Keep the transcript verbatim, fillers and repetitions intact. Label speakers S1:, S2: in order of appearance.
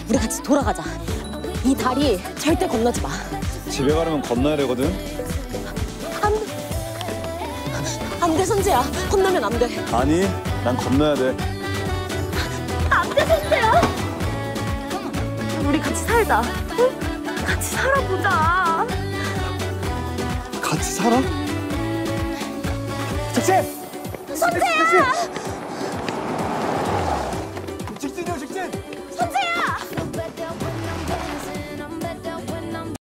S1: 우리 같이 돌아가자. 이 다리 절대 건너지 마.
S2: 집에 가려면 건너야 되거든.
S1: 안 돼. 안 돼, 선재야. 건너면 안 돼.
S2: 아니, 난 건너야 돼.
S1: 안 돼, 선재야. 우리 같이 살자. 응? 같이 살아보자.
S2: 같이 살아? 택시!
S1: 선재야!